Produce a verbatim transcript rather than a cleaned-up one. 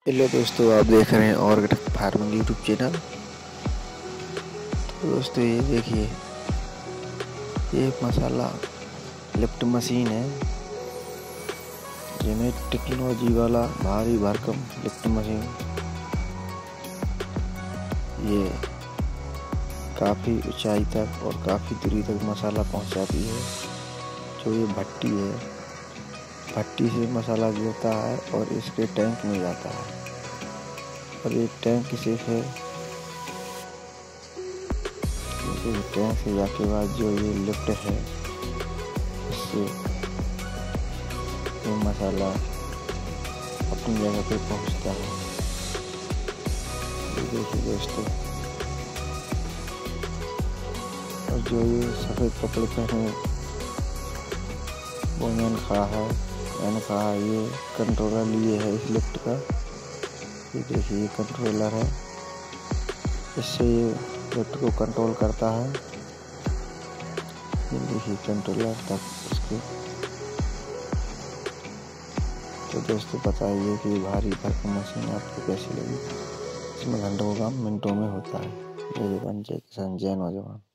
Hello दोस्तों, आप देख रहे हैं ऑर्गेनिक फार्मिंग यूट्यूब चैनल। तो दोस्तों ये देखिए, ये मसाला लिफ्ट मशीन है। जिन्हें टेक्नोलॉजी वाला भारी भरकम लिफ्ट मशीन, ये काफ़ी ऊंचाई तक और काफ़ी दूरी तक मसाला पहुंचाती है। जो ये भट्टी है, भट्टी से मसाला गिरता है और इसके टैंक में जाता है, और ये टैंक से है टैंक से जाके बाद जो ये लिफ्ट है, इससे ये मसाला अपनी जगह पे पहुंचता है। ये देखिए दोस्तों, और जो ये सफ़ेद कपड़े पहने वो मैंने कहा है मैंने कहा ये कंट्रोलर लिए है इस लिफ्ट का। ये देखिए, ये कंट्रोलर है, इससे ये लिफ्ट को कंट्रोल करता है। ये देखिए कंट्रोलर तक इसके। तो दोस्तों बताइए कि भारी भरकम मशीन आपको कैसी लगी। इसमें घंटों का काम मिनटों में होता है। मेरे बन जय किसान, जय नौजवान।